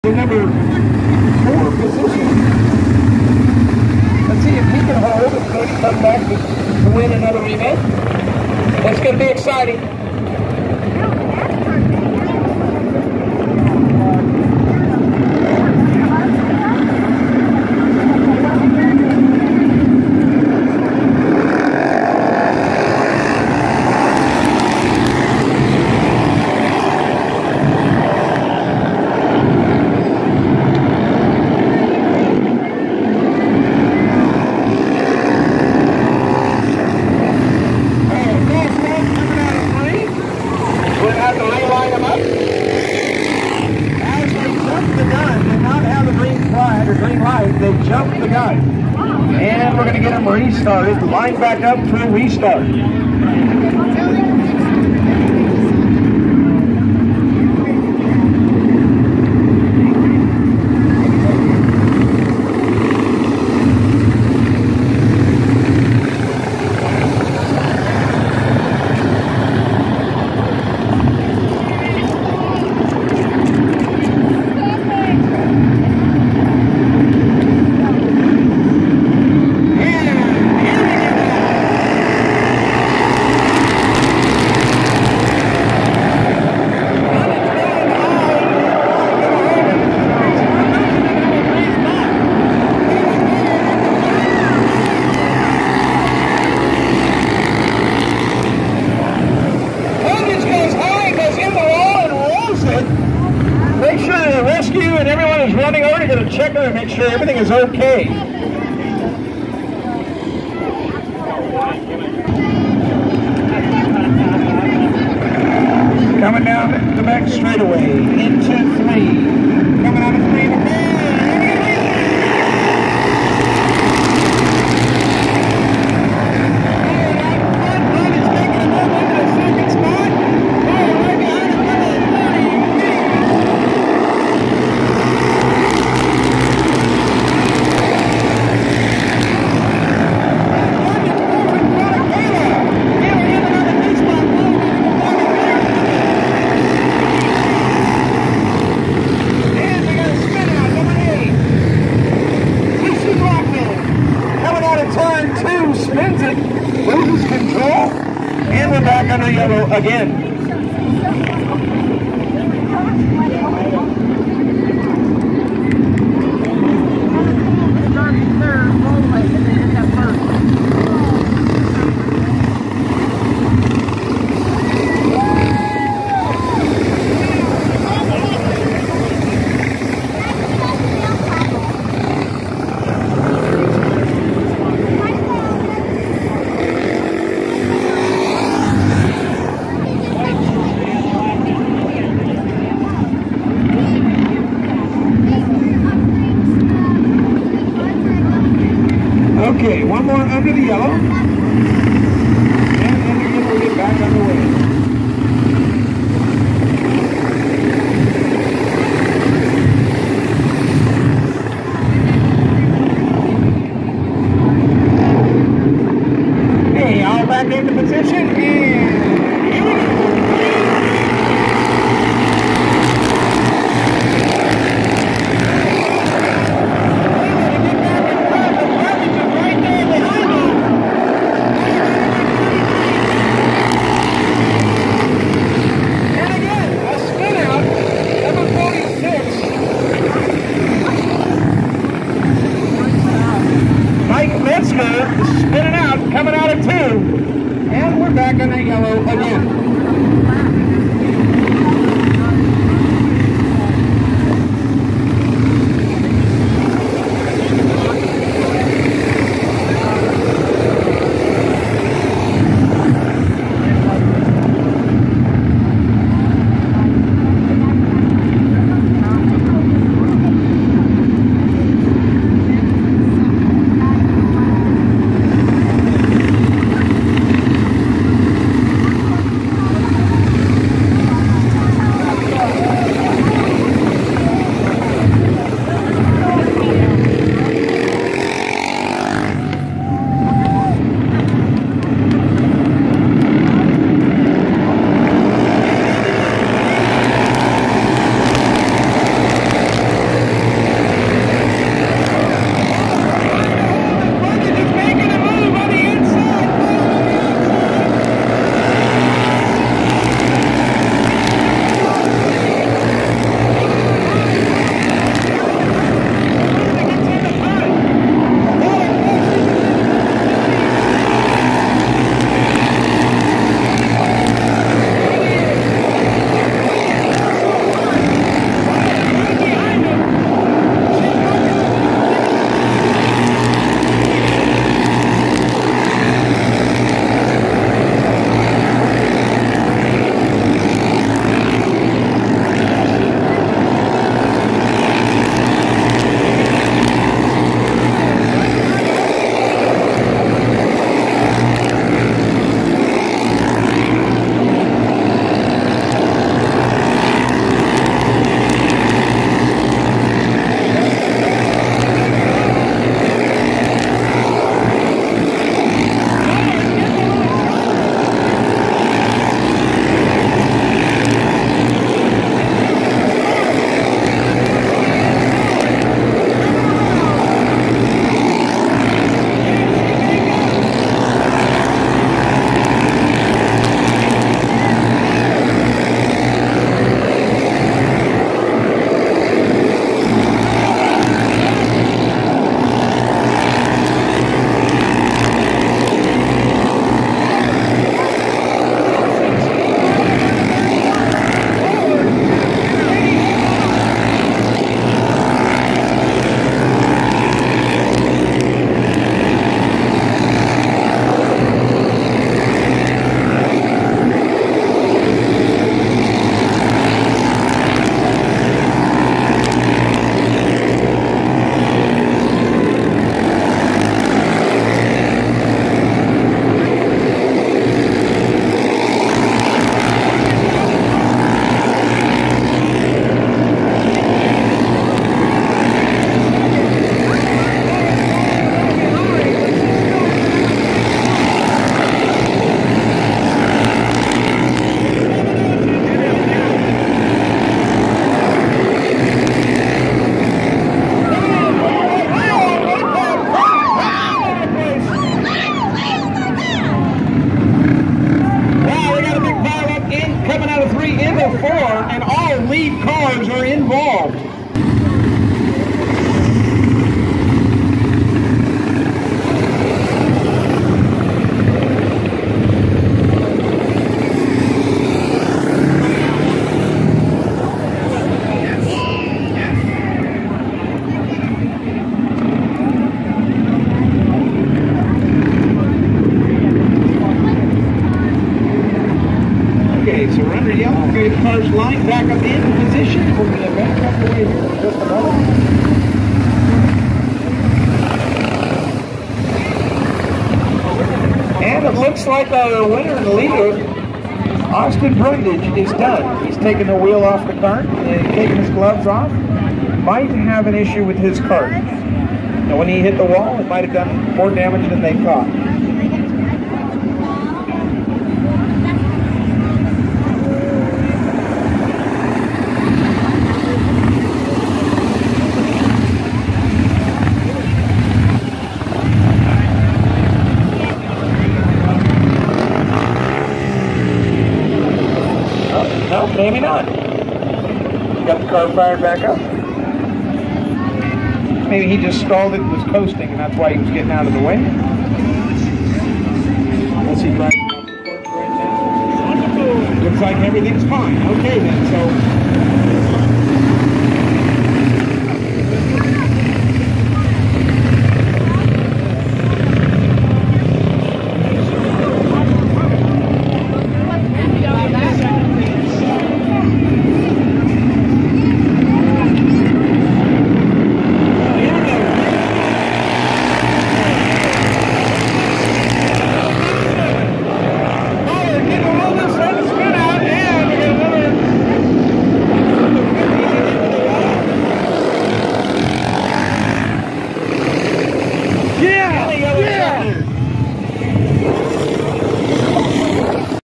Number 4 position. Let's see if he can hold and maybe come back to win another event. That's going to be exciting. Restarted, line back up to a restart. Checker and make sure everything is okay. Coming down the back straightaway into 3. Coming out of 3 to 4. Again. Okay, one more under the yellow. And then again we'll get back on the way. Okay, all back into position, and here we go. Spinning out, coming out of 2, and we're back on the yellow again. you here in just a moment. And it looks like our winner and leader, Austin Brundage, is done. He's taken the wheel off the cart and taken his gloves off. Might have an issue with his cart. Now, when he hit the wall, it might have done more damage than they thought. No, maybe not. Got the car fired back up. Maybe he just stalled it and was coasting, and that's why he was getting out of the way. Let's see, driving off the course right now. Looks like everything's fine. Okay then, so